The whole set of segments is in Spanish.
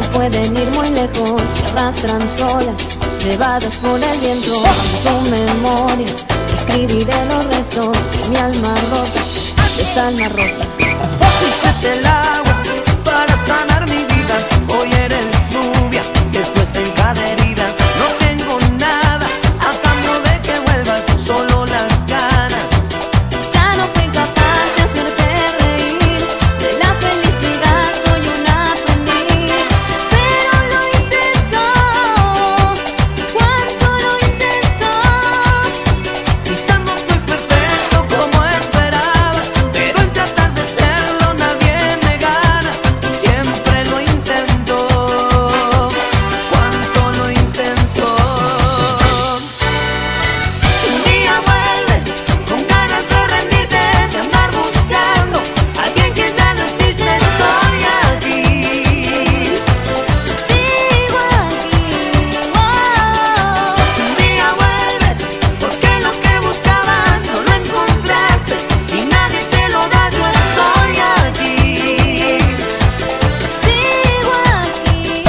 pueden ir muy lejos, se arrastran solas, llevadas por el viento. En tu memoria escribiré los restos de mi alma rota, de esta alma rota. Fuiste el agua para sanar mi vida, hoy eres lluvia, después en cada herida. No tengo nada a cambio de que vuelvas, solo las ganas. Ya no fui capaz de hacerte reír, de la felicidad soy un aprendiz. Pero lo intento, cuánto lo intento. Quizás no soy perfecto como esperaba, pero en tratar de serlo nadie me gana. Siempre lo intento, cuánto lo intento. Un día vuelves con ganas de rendirte, de andar buscando a alguien que ya no existe. Estoy aquí, Sigo aquí, wow. un día vuelves porque lo que buscabas no lo encontraste y nadie te lo da. Yo estoy aquí. Sigo aquí.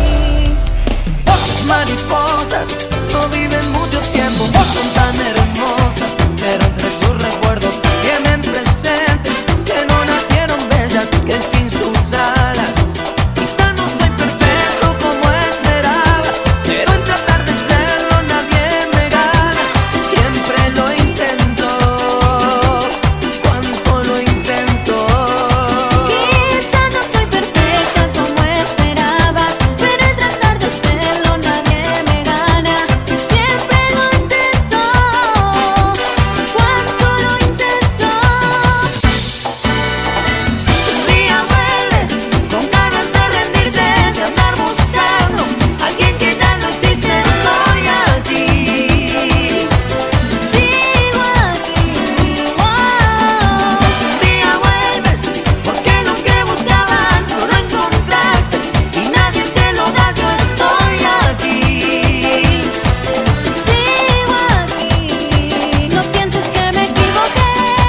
Las mariposas no viven mucho tiempo, son tan hermosas, pero entre sus recuerdos tienen presentes que no nacieron bellas, que sin sus alas. Quizá no soy perfecto como esperaba, pero en tratar de serlo nadie me gana. Siempre lo intento, cuánto lo intento. Quizá no soy perfecta como esperabas, pero en tratar de serlo nadie me gana. Siempre lo intento, cuánto lo intento. Un día vuelves con ganas de rendirte, de andar buscando a alguien que ya no existe. Estoy aquí. Sigo aquí, wow. Un día vuelves porque lo que buscabas no lo encontraste y nadie te lo da. Yo estoy aquí. Sigo aquí, no pienses que me equivoqué.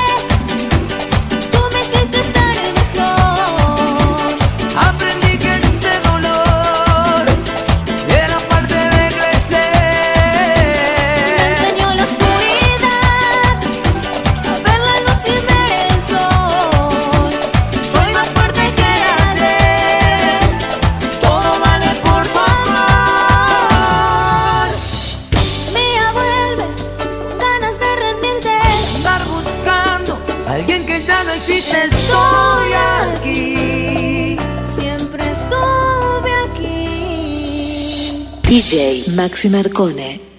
Tú me hiciste estar mejor. Aprendí que este dolor era parte de crecer. Me enseñó la oscuridad, a ver la luz y ver el sol. Soy más fuerte que ayer, todo vale por tu amor. Mía, vuelves con ganas de rendirte. Andar buscando a alguien que ya no existe. Estoy aquí. Siempre estuve aquí. DJ Maxi Marcone.